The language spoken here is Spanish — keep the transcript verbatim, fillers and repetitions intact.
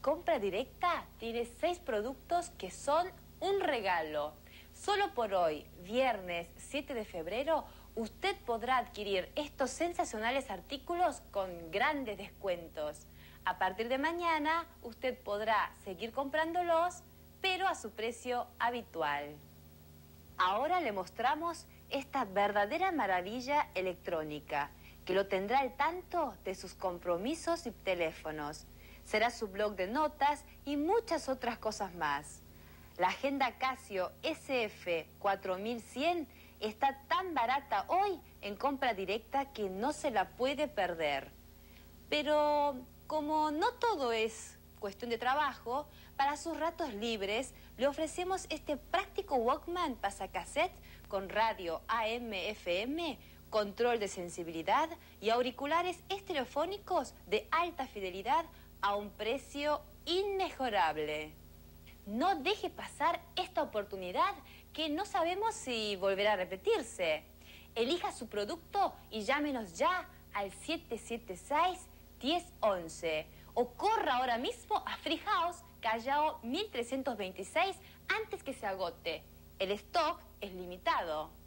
Compra Directa tiene seis productos que son un regalo. Solo por hoy, viernes siete de febrero, usted podrá adquirir estos sensacionales artículos con grandes descuentos. A partir de mañana, usted podrá seguir comprándolos, pero a su precio habitual. Ahora le mostramos esta verdadera maravilla electrónica, que lo tendrá al tanto de sus compromisos y teléfonos. Será su blog de notas y muchas otras cosas más. La agenda Casio S F cuatro mil cien está tan barata hoy en Compra Directa que no se la puede perder. Pero como no todo es cuestión de trabajo, para sus ratos libres le ofrecemos este práctico Walkman pasacassette con radio A M F M, control de sensibilidad y auriculares estereofónicos de alta fidelidad a un precio inmejorable. No deje pasar esta oportunidad que no sabemos si volverá a repetirse. Elija su producto y llámenos ya al siete siete seis, uno cero uno uno o corra ahora mismo a Free House, Callao mil trescientos veintiséis antes que se agote. El stock es limitado.